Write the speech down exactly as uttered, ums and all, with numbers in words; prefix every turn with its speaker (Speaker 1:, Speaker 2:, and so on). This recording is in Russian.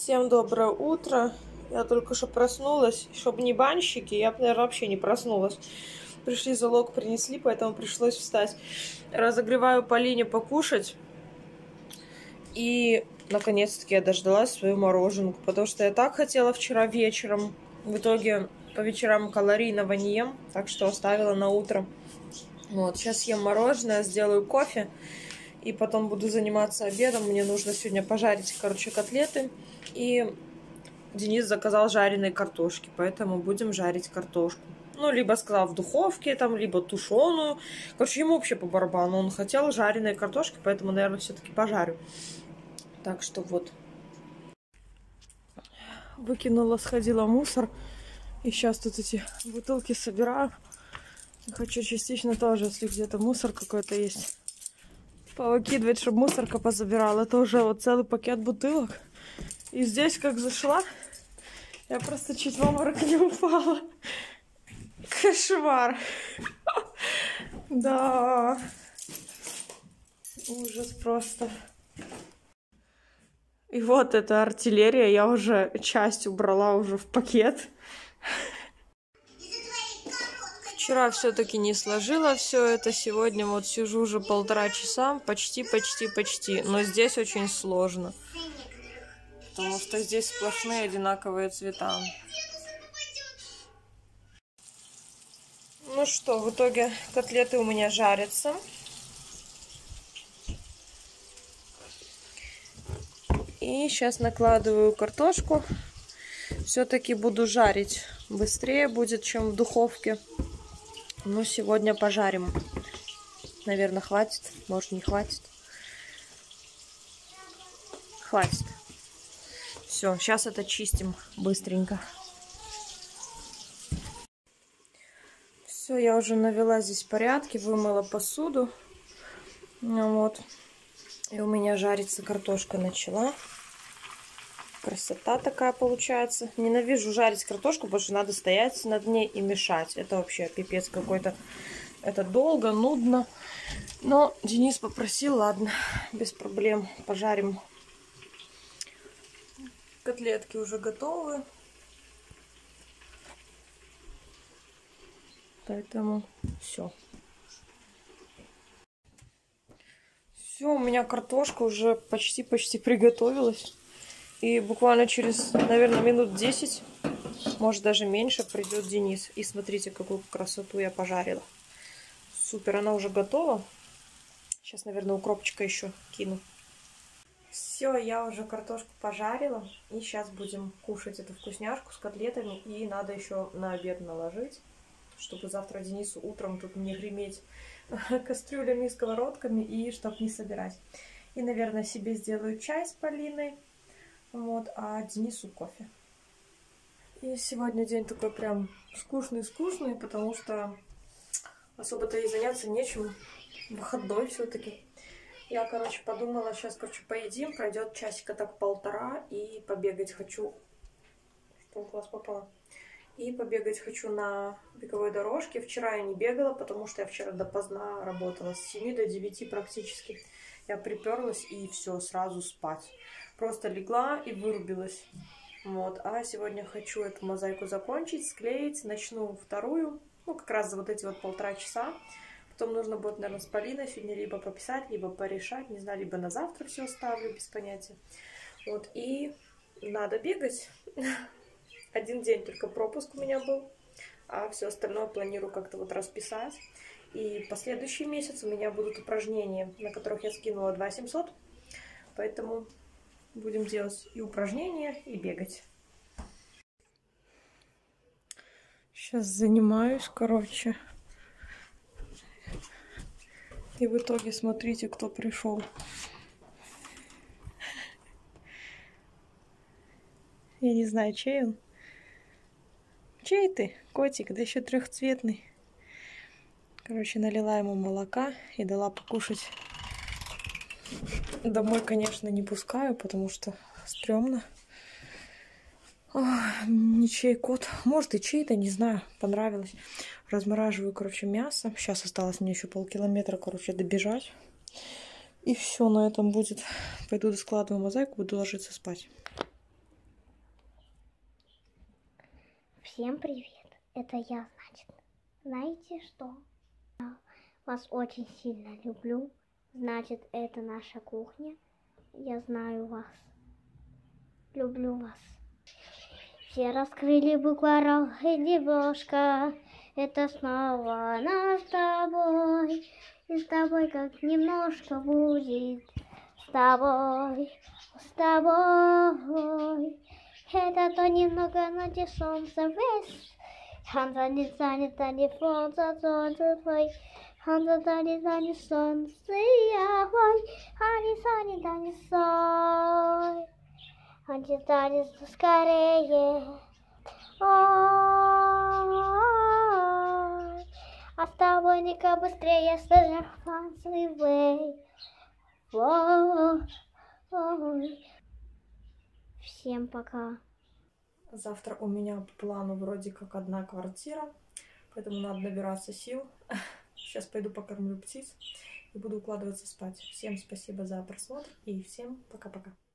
Speaker 1: Всем доброе утро. Я только что проснулась. Чтобы не банщики, я бы, наверное, вообще не проснулась. Пришли залог, принесли, поэтому пришлось встать. Разогреваю Полине покушать. И, наконец-таки, я дождалась свою мороженку. Потому что я так хотела вчера вечером. В итоге по вечерам калорийного не ем. Так что оставила на утро. Вот, сейчас ем мороженое, сделаю кофе. И потом буду заниматься обедом. Мне нужно сегодня пожарить, короче, котлеты. И Денис заказал жареные картошки, поэтому будем жарить картошку. Ну, либо сказал в духовке, там, либо тушеную. Короче, ему вообще по барабану. Он хотел жареные картошки, поэтому, наверное, все-таки пожарю. Так что вот. Выкинула, сходила в мусор. И сейчас тут эти бутылки собираю. Хочу частично тоже, если где-то мусор какой-то есть, повыкидывать, чтобы мусорка позабирала. Это уже вот целый пакет бутылок. И здесь, как зашла, я просто чуть в обморок не упала. Кошмар. Да. Ужас просто. И вот эта артиллерия. Я уже часть убрала уже в пакет. Вчера все-таки не сложила все это. Сегодня вот сижу уже полтора часа. Почти, почти, почти. Но здесь очень сложно. Потому что здесь сплошные одинаковые цвета. Ну что, в итоге котлеты у меня жарятся. И сейчас накладываю картошку. Все-таки буду жарить. Быстрее будет, чем в духовке. Но сегодня пожарим. Наверное, хватит. Может, не хватит. Хватит. Все, сейчас это чистим быстренько. Все, я уже навела здесь порядки, вымыла посуду. Вот. И у меня жарится картошка начала. Красота такая получается. Ненавижу жарить картошку, потому что надо стоять над ней и мешать. Это вообще пипец какой-то. Это долго, нудно. Но Денис попросил, ладно, без проблем, пожарим. Котлетки уже готовы. Поэтому все. Все, у меня картошка уже почти-почти приготовилась. И буквально через, наверное, минут десять, может даже меньше, придет Денис. И смотрите, какую красоту я пожарила. Супер, она уже готова. Сейчас, наверное, укропчика еще кину. Все, я уже картошку пожарила. И сейчас будем кушать эту вкусняшку с котлетами. И надо еще на обед наложить, чтобы завтра Денису утром тут не греметь кастрюлями и сковородками, и чтоб не собирать. И, наверное, себе сделаю чай с Полиной. Вот, а Денису кофе. И сегодня день такой прям скучный-скучный, потому что особо-то и заняться нечем. Выходной все-таки. Я, короче, подумала, сейчас, короче, поедим, пройдет часика так полтора, и побегать хочу. Что в глаз попало? И побегать хочу на беговой дорожке. Вчера я не бегала, потому что я вчера допоздна работала. С семи до девяти практически. Я приперлась и все, сразу спать. Просто легла и вырубилась. Вот. А сегодня хочу эту мозаику закончить, склеить. Начну вторую. Ну, как раз за вот эти вот полтора часа. Потом нужно будет, наверное, с Полиной сегодня либо пописать, либо порешать. Не знаю, либо на завтра все оставлю, без понятия. Вот. И надо бегать. Один день только пропуск у меня был. А все остальное планирую как-то вот расписать. И последующий месяц у меня будут упражнения, на которых я скинула два тысячи семьсот. Поэтому будем делать и упражнения, и бегать. Сейчас занимаюсь, короче. И в итоге смотрите, кто пришел. Я не знаю, чей он. Чей ты, котик? Да еще трехцветный. Короче, налила ему молока и дала покушать. Домой, конечно, не пускаю, потому что стрёмно. Ох, ничей кот. Может и чей-то, не знаю. Понравилось. Размораживаю, короче, мясо. Сейчас осталось мне еще полкилометра, короче, добежать. И все на этом будет. Пойду доскладываю мозаику, буду ложиться спать.
Speaker 2: Всем привет, это я, значит. Знаете что? Я вас очень сильно люблю. Значит, это наша кухня. Я знаю вас. Люблю вас. Все раскрыли букварал и девушка. Это снова наш с тобой. И с тобой как немножко будет. С тобой, с тобой. Это то немного, но где солнце весь. Ханза не занят, а не солнце, солнце твой. Ханза занят, а не солнце, я твой. А не занят, а не солнце. Он читает скорее. Ой, а с тобой Ника быстрее фансивей. Ой. Всем пока.
Speaker 1: Завтра у меня по плану вроде как одна квартира, поэтому надо набираться сил. Сейчас пойду покормлю птиц и буду укладываться спать. Всем спасибо за просмотр и всем пока-пока.